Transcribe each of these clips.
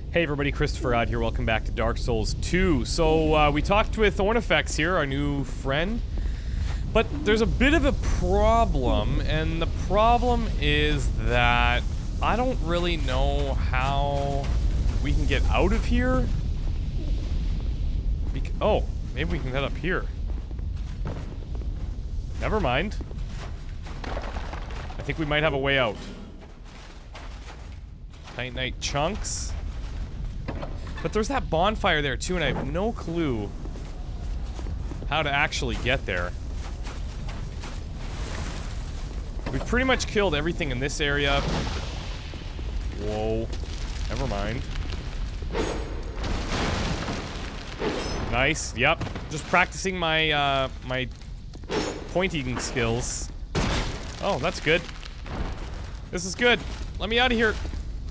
Hey everybody, Christopher Odd here, welcome back to Dark Souls 2. So, we talked with Ornifex here, our new friend. But there's a bit of a problem, and the problem is that I don't really know how we can get out of here. Oh, maybe we can head up here. Never mind. I think we might have a way out. Titanite chunks. But there's that bonfire there too, and I have no clue how to actually get there. We've pretty much killed everything in this area. Whoa. Never mind. Nice. Yep. Just practicing my, my pointing skills. Oh, that's good. This is good. Let me out of here.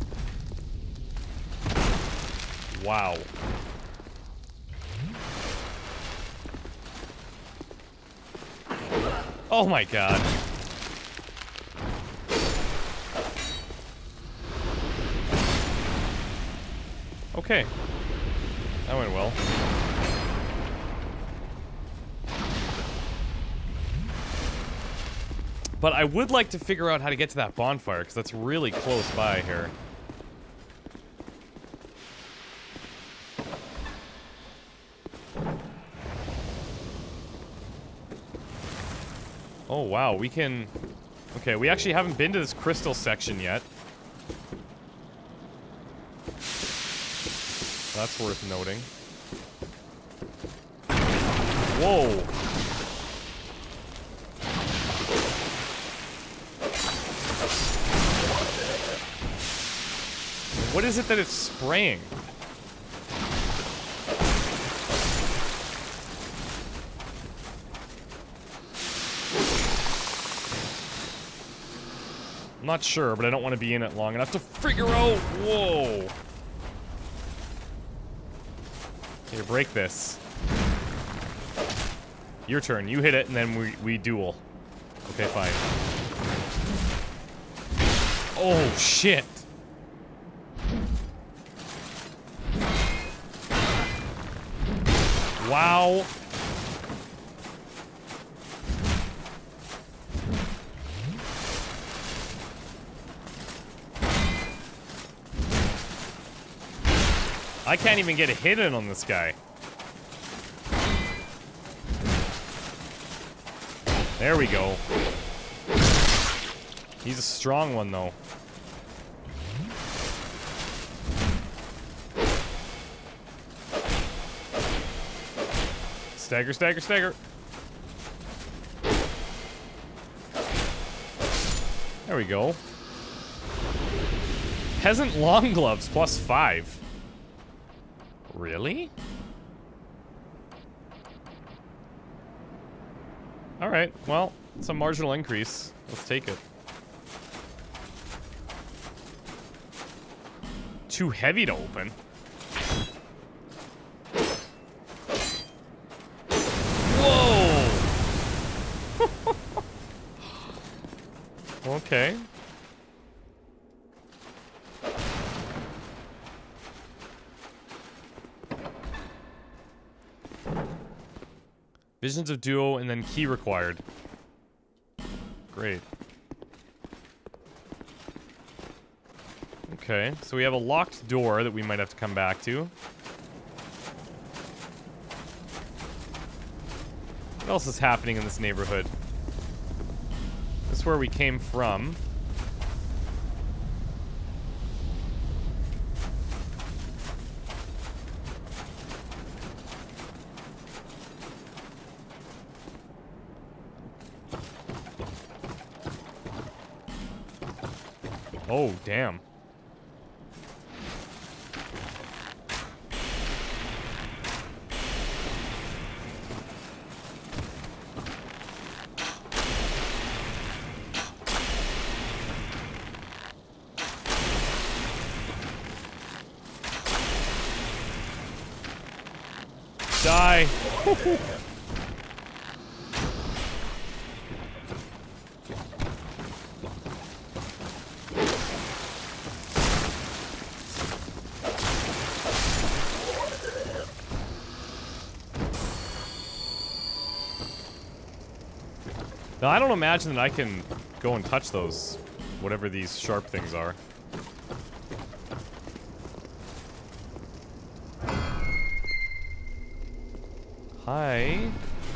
Wow. Oh my god. Okay. That went well. But I would like to figure out how to get to that bonfire, because that's really close by here. Oh, wow, we can... Okay, we actually haven't been to this crystal section yet. That's worth noting. Whoa! What is it that it's spraying? I'm not sure, but I don't want to be in it long enough to figure out. Whoa. Here, break this. Your turn. You hit it, and then we duel. Okay, fine. Oh, shit. Wow. I can't even get a hit in on this guy. There we go. He's a strong one, though. Stagger, stagger, stagger. There we go. Peasant long gloves +5. Really? Alright, well, it's a marginal increase. Let's take it. Too heavy to open. Whoa! Okay. Visions of Duo and then key required. Great. Okay, so we have a locked door that we might have to come back to. What else is happening in this neighborhood? This is where we came from. Oh, damn. Die. Now, I don't imagine that I can go and touch those, whatever these sharp things are. Hi.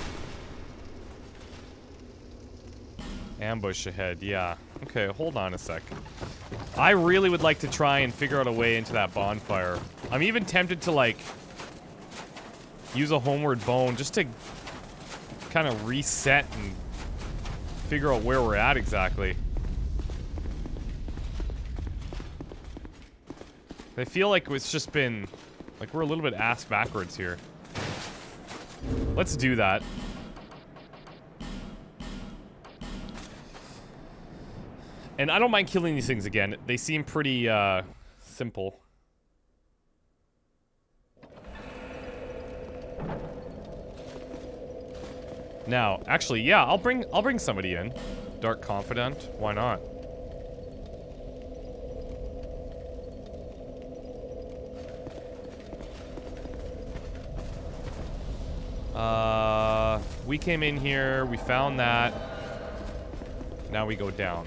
Ambush ahead, yeah. Okay, hold on a sec. I really would like to try and figure out a way into that bonfire. I'm even tempted to, like, use a homeward bone just to kind of reset and figure out where we're at exactly. I feel like it's just been, like, we're a little bit ass backwards here. Let's do that. And I don't mind killing these things again. They seem pretty, simple. Now, actually, yeah, I'll bring somebody in. Dark Confidant, why not? We came in here, we found that. Now we go down.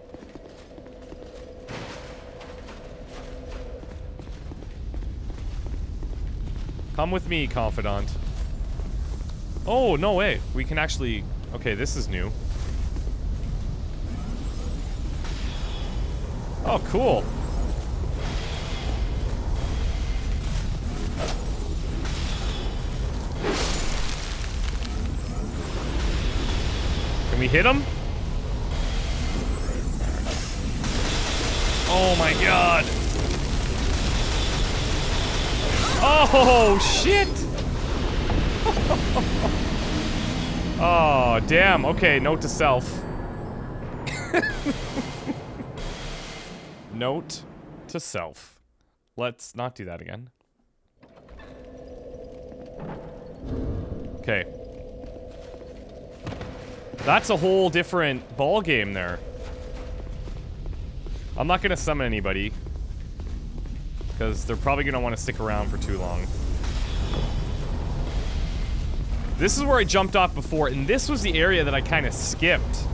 Come with me, Confidant. Oh, no way. We can actually... Okay, this is new. Oh, cool. Can we hit him? Oh my god. Oh, shit! Oh, damn. Okay, note to self. Note to self. Let's not do that again. Okay. That's a whole different ball game there. I'm not gonna summon anybody, because they're probably gonna want to stick around for too long. This is where I jumped off before, and this was the area that I kind of skipped.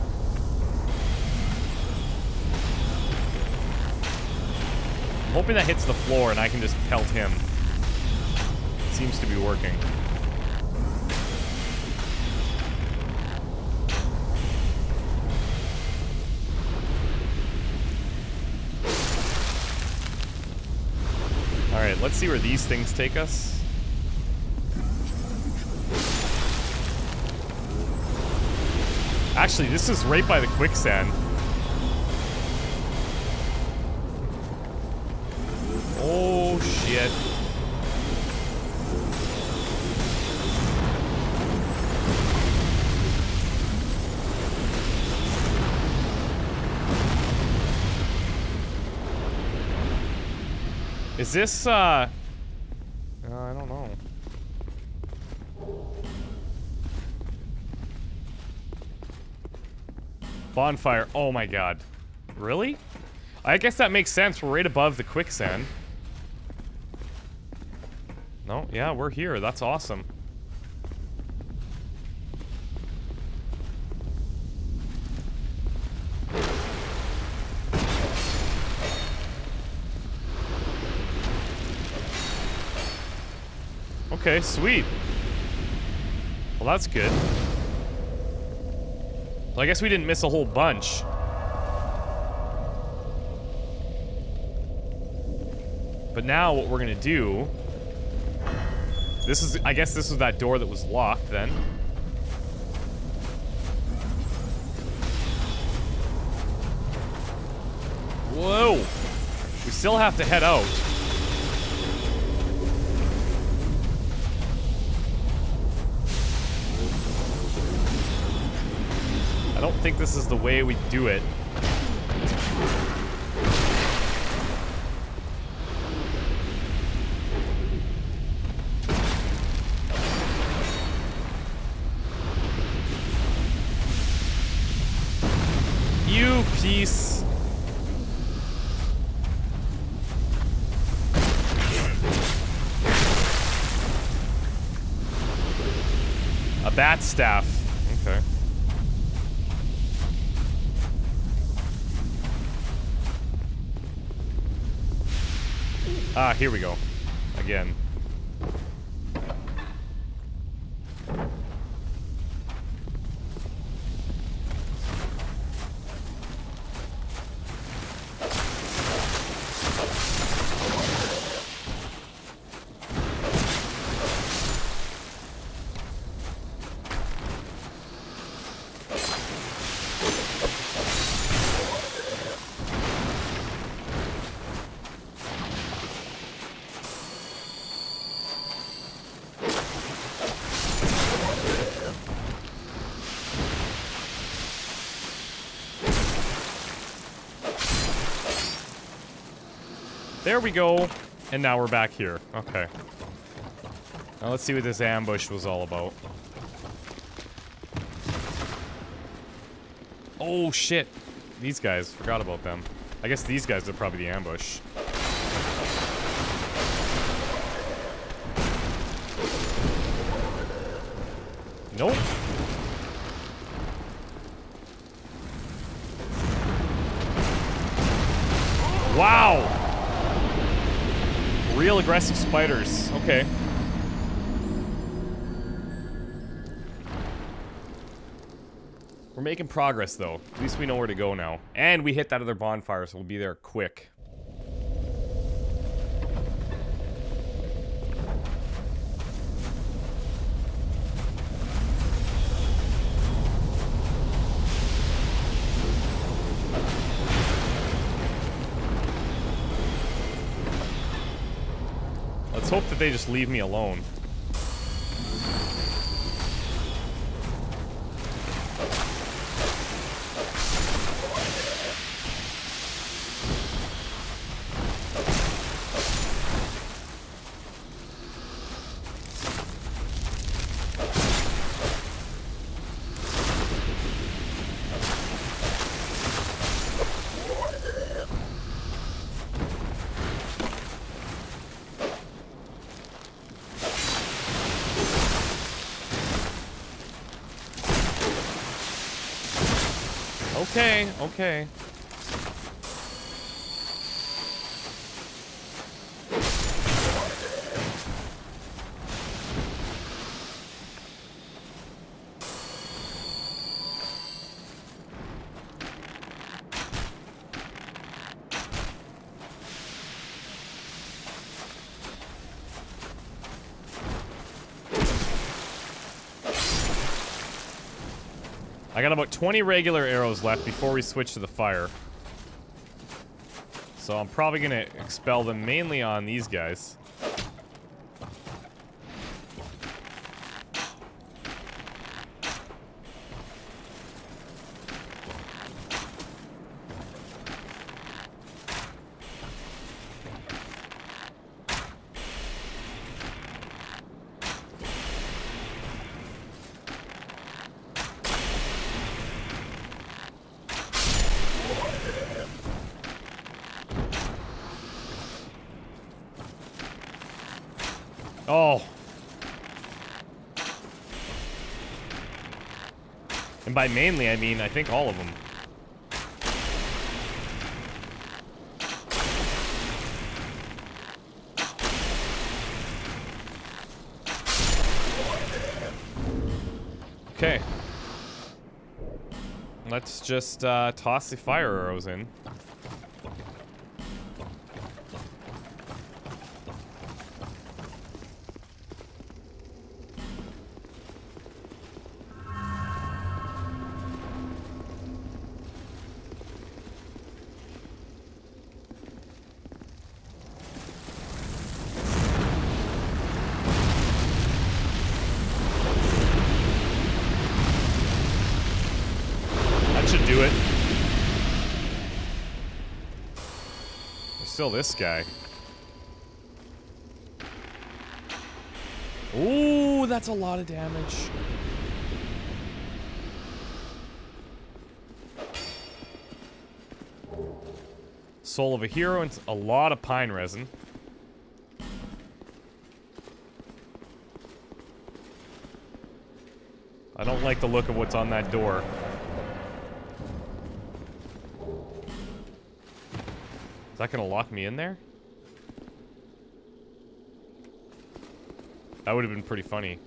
I'm hoping that hits the floor and I can just pelt him. Seems to be working. Alright, let's see where these things take us. Actually, this is right by the quicksand. Oh, shit. Is this, I don't know. Bonfire. Oh my god. Really? I guess that makes sense. We're right above the quicksand. No, yeah, we're here. That's awesome. Okay, sweet. Well, that's good. Well, I guess we didn't miss a whole bunch. But now what we're gonna do... This is... I guess this was that door that was locked then. Whoa! We still have to head out. I don't think this is the way we do it. You piece. A bat staff. Okay. Ah, here we go. Again. There we go. And now we're back here. Okay. Now let's see what this ambush was all about. Oh, shit. These guys. Forgot about them. I guess these guys are probably the ambush. Nope. Wow! Real aggressive spiders. Okay. We're making progress, though. At least we know where to go now. And we hit that other bonfire, so we'll be there quick. Let's hope that they just leave me alone. Okay, okay. I got about 20 regular arrows left before we switch to the fire. So I'm probably gonna expel them mainly on these guys. Oh. And by mainly, I mean, I think all of them. Okay. Let's just toss the fire arrows in. Do it. There's still this guy. Ooh, that's a lot of damage. Soul of a hero and a lot of pine resin. I don't like the look of what's on that door. Is that gonna lock me in there? That would have been pretty funny.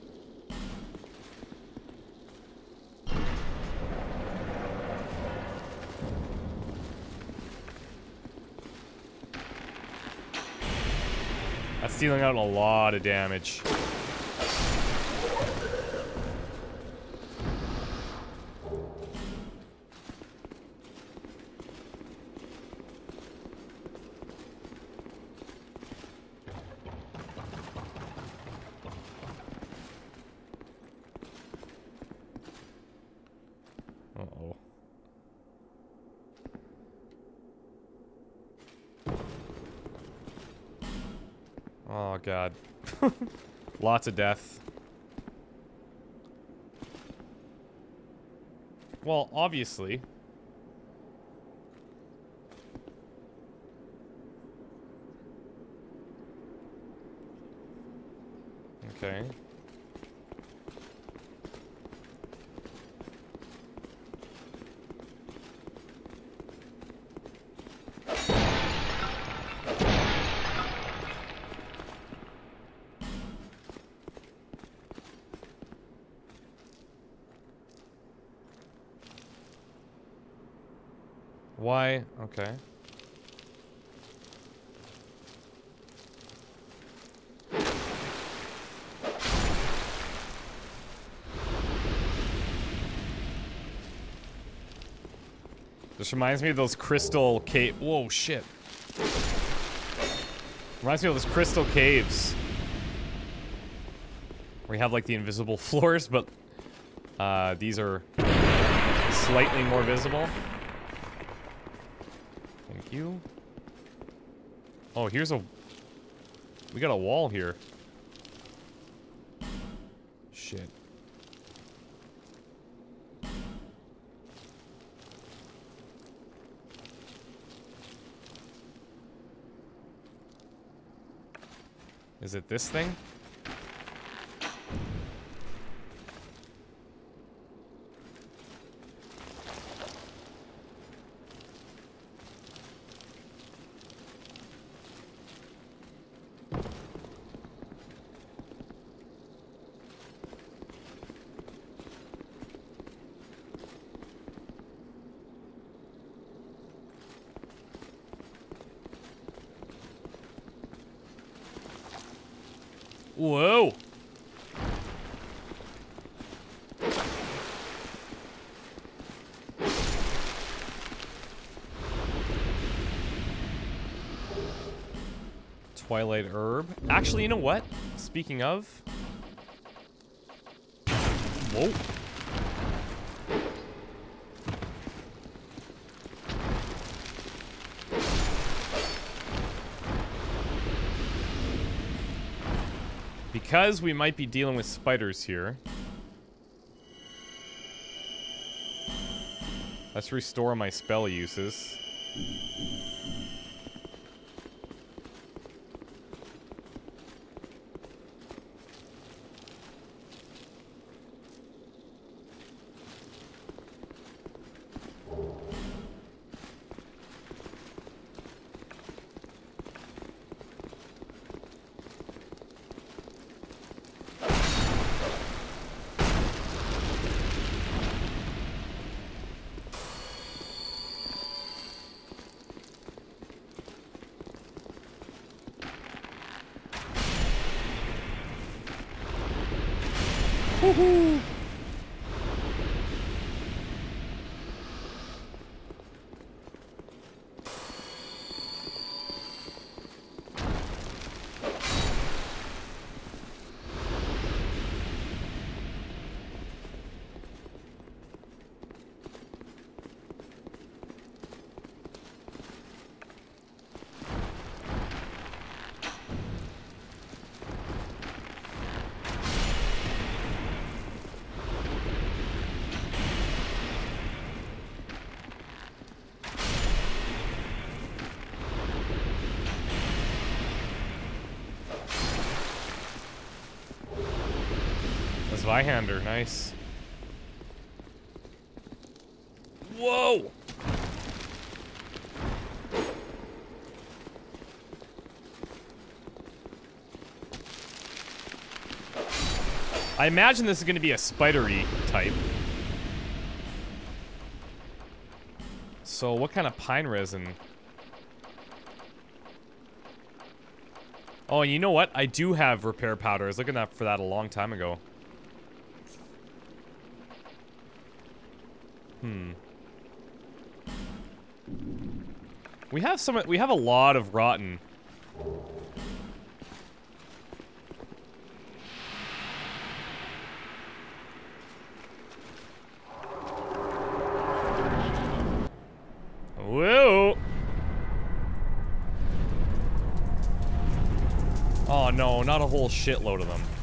That's dealing out a lot of damage. Uh-oh. Oh, God. Lots of death. Well, obviously. Okay. Why? Okay. This reminds me of those crystal cave. Whoa, shit. Reminds me of those crystal caves. Where you have like the invisible floors, but these are slightly more visible. Thank you. Oh, here's a... We got a wall here. Shit. Is it this thing? Whoa! Twilight herb. Actually, you know what? Speaking of... Whoa. Because we might be dealing with spiders here. Let's restore my spell uses. Woohoo! Zweihander, nice. Whoa! I imagine this is going to be a spidery type. So what kind of pine resin? Oh, and you know what? I do have repair powder. I was looking for that a long time ago. We have a lot of rotten. Whoa! Oh no, not a whole shitload of them.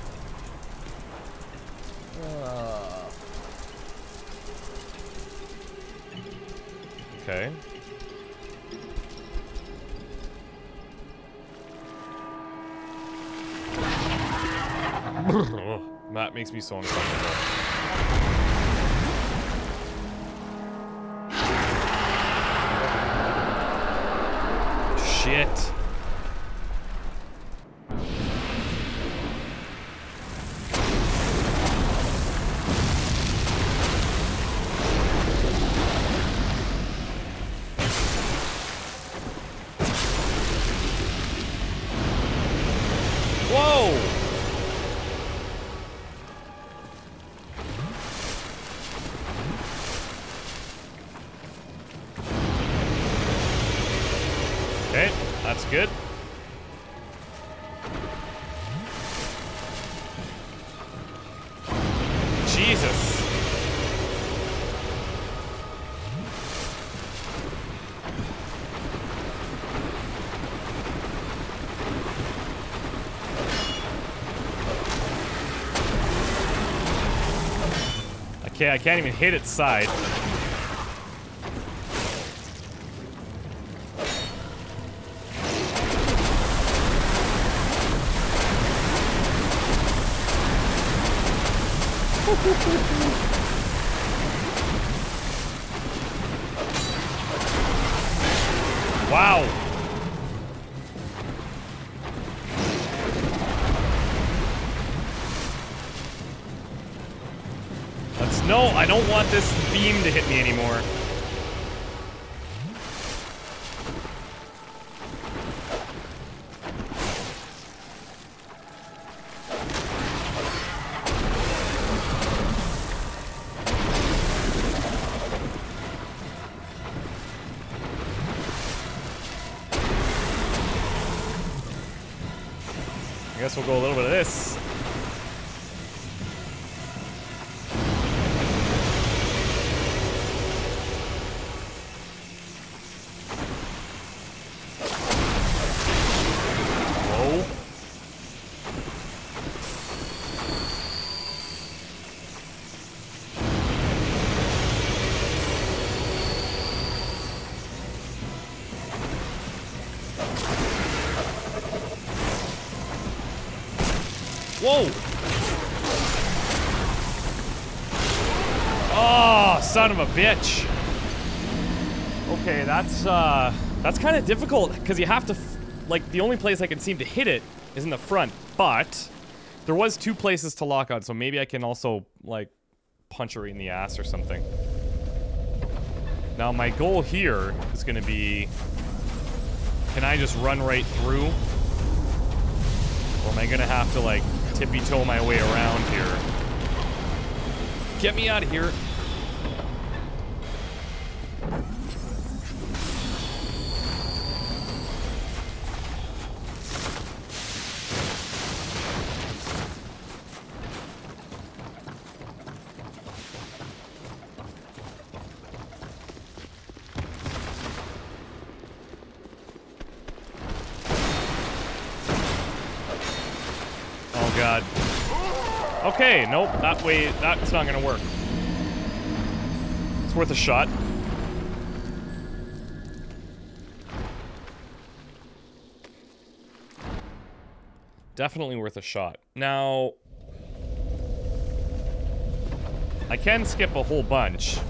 Okay. That makes me so uncomfortable. Shit. Whoa! Okay, that's good. Jesus. Okay, I can't even hit its side. Wow. No, I don't want this beam to hit me anymore. I guess we'll go a little bit of this. Whoa! Oh, son of a bitch. Okay, that's kind of difficult because you have to, like, the only place I can seem to hit it is in the front, but there was 2 places to lock on, so maybe I can also, like, punch her in the ass or something. Now, my goal here is going to be, can I just run right through? Or am I going to have to, like, tippy-toe my way around here? Get me out of here. God. Okay, nope, that way, that's not gonna work. It's worth a shot. Definitely worth a shot. Now, I can skip a whole bunch.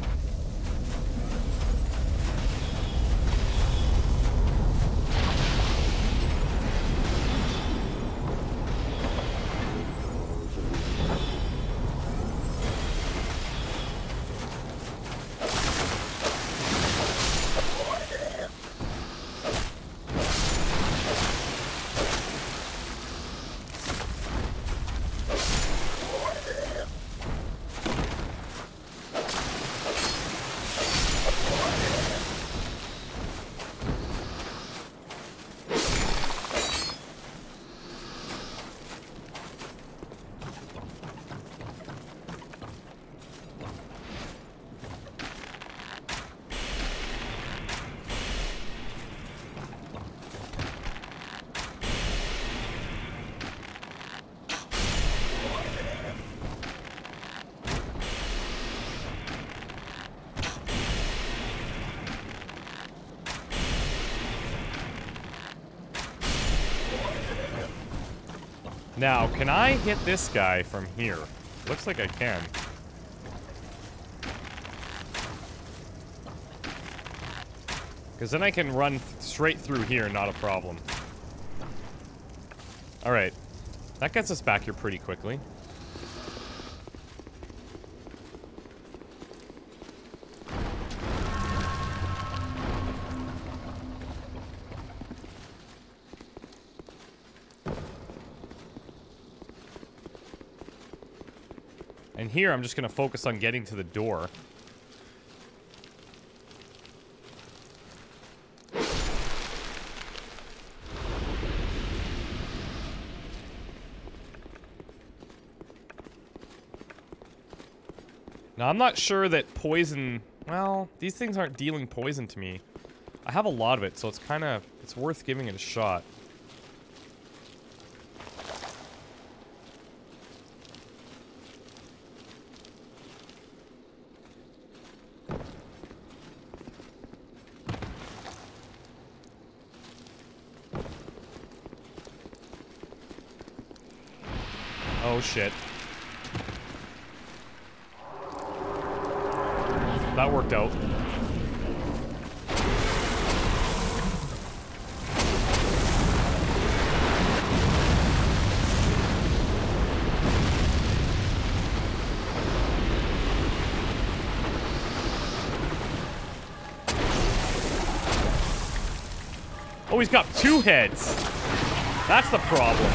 Now, can I hit this guy from here? Looks like I can. Because then I can run straight through here, not a problem. Alright. That gets us back here pretty quickly. And here, I'm just going to focus on getting to the door. Now, I'm not sure that poison... Well, these things aren't dealing poison to me. I have a lot of it, so it's kind of... It's worth giving it a shot. Oh, shit. That worked out. Oh, he's got two heads. That's the problem.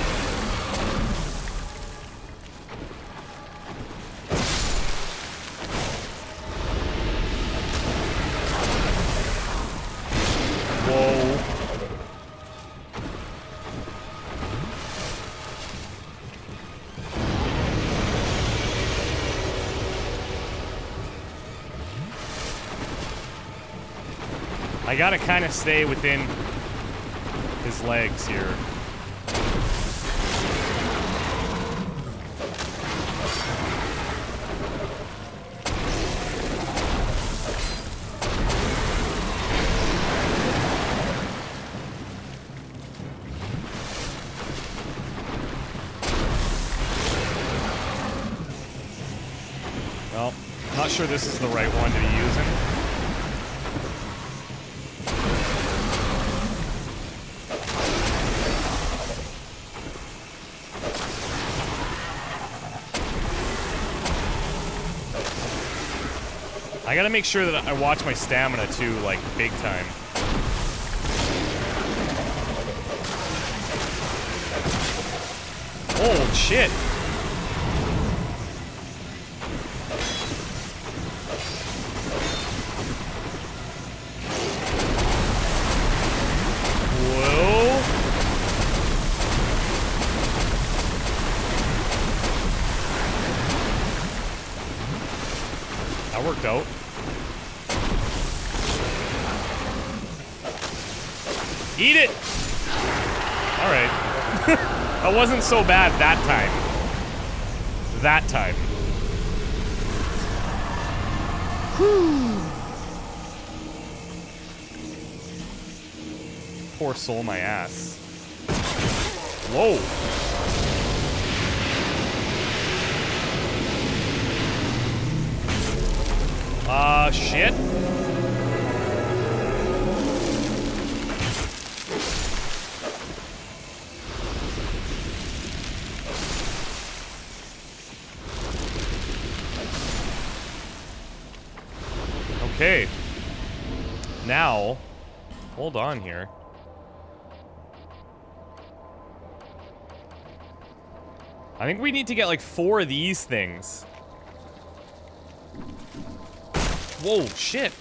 I gotta kind of stay within his legs here. Well, not sure this is the right one to be using. I gotta make sure that I watch my stamina too, like, big time. Oh, shit! Whoa! That worked out. Eat it! Alright. That wasn't so bad that time. That time. Whew. Poor soul, my ass. Whoa. Shit. Okay. Now, hold on here. I think we need to get like 4 of these things. Whoa, shit.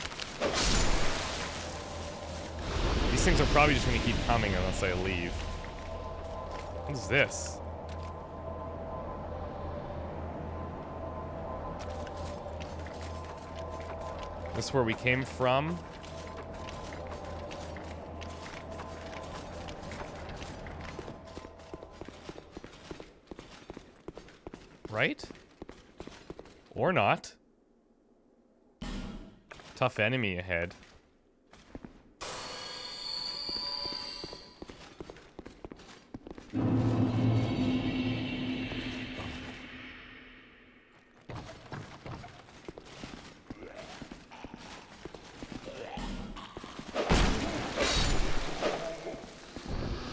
These things are probably just gonna keep coming unless I leave. What is this? This is where we came from. Right? Or not. Tough enemy ahead.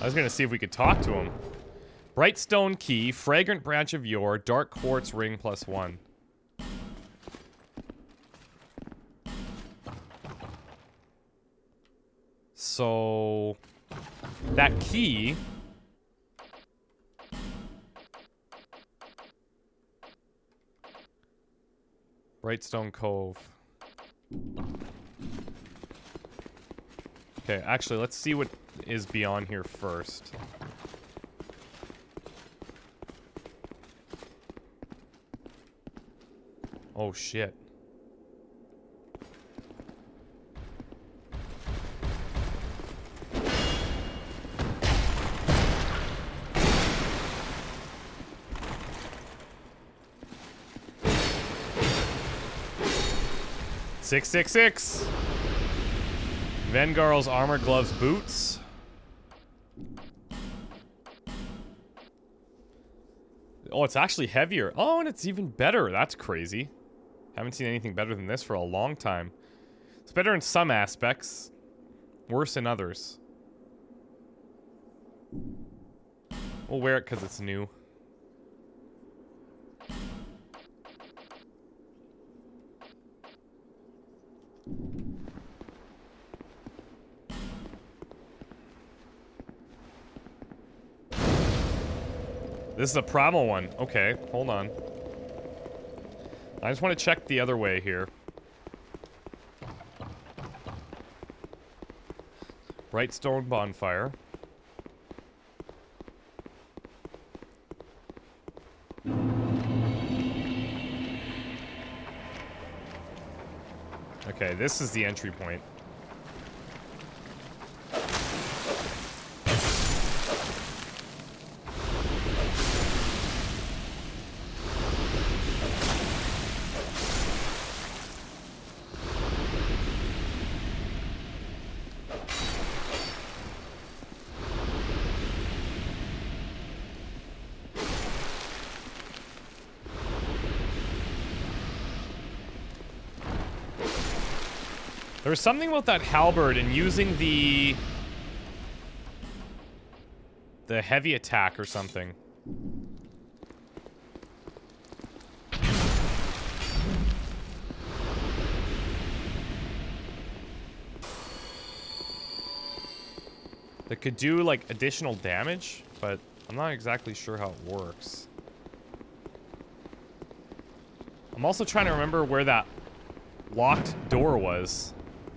was gonna see if we could talk to him. Bright stone key, fragrant branch of yore, dark quartz ring +1. So that key Brightstone Cove. Okay, actually, let's see what is beyond here first. Oh, shit. "666." Vengarl's armor, gloves, boots. Oh, it's actually heavier. Oh, and it's even better. That's crazy. Haven't seen anything better than this for a long time. It's better in some aspects, worse in others. We'll wear it because it's new. This is a primal one. Okay, hold on. I just want to check the other way here. Bright stone bonfire. Okay, this is the entry point. There's something about that halberd and using the heavy attack or something. That could do like additional damage, but I'm not exactly sure how it works. I'm also trying to remember where that locked door was.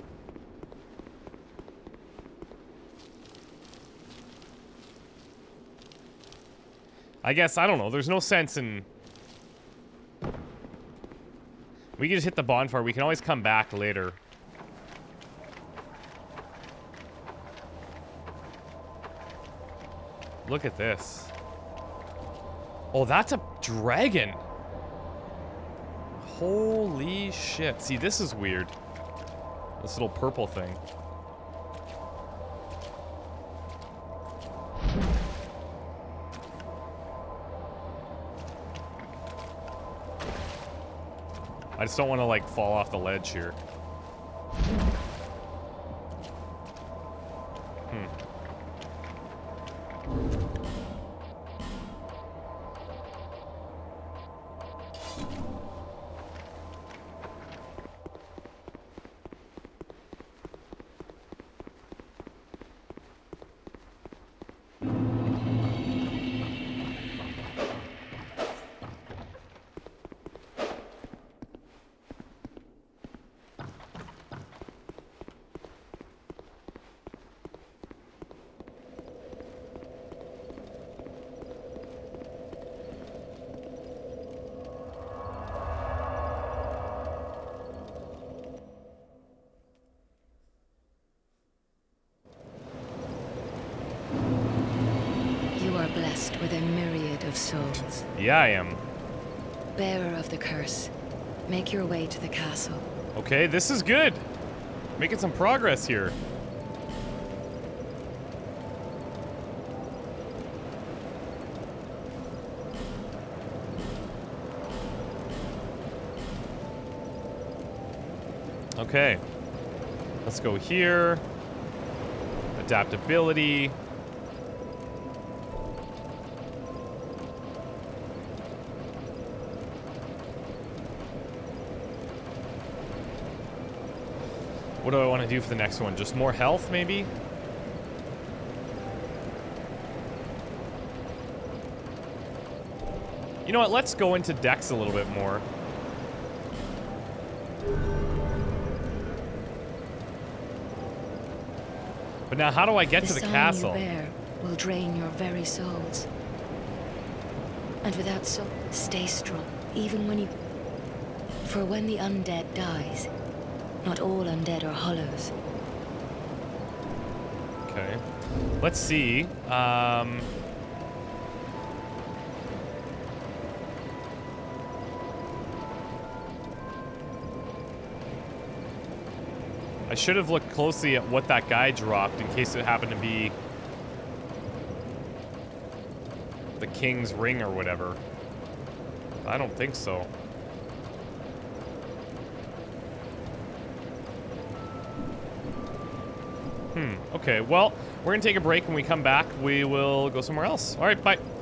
I guess, I don't know, there's no sense in... We can just hit the bonfire, we can always come back later. Look at this. Oh, that's a dragon! Holy shit. See, this is weird. This little purple thing. I just don't want to, like, fall off the ledge here. Blessed with a myriad of souls. Yeah, I am. Bearer of the curse, make your way to the castle. Okay, this is good. Making some progress here. Okay. Let's go here. Adaptability. What do I want to do for the next one? Just more health, maybe? You know what? Let's go into Dex a little bit more. But now, how do I get to the castle? The sign you bear will drain your very souls. And without soul, stay strong, even when you... For when the undead dies, not all undead are hollows. Okay. Let's see. I should have looked closely at what that guy dropped in case it happened to be the King's Ring or whatever. I don't think so. Okay, well, we're gonna take a break. When we come back, we will go somewhere else. All right, bye.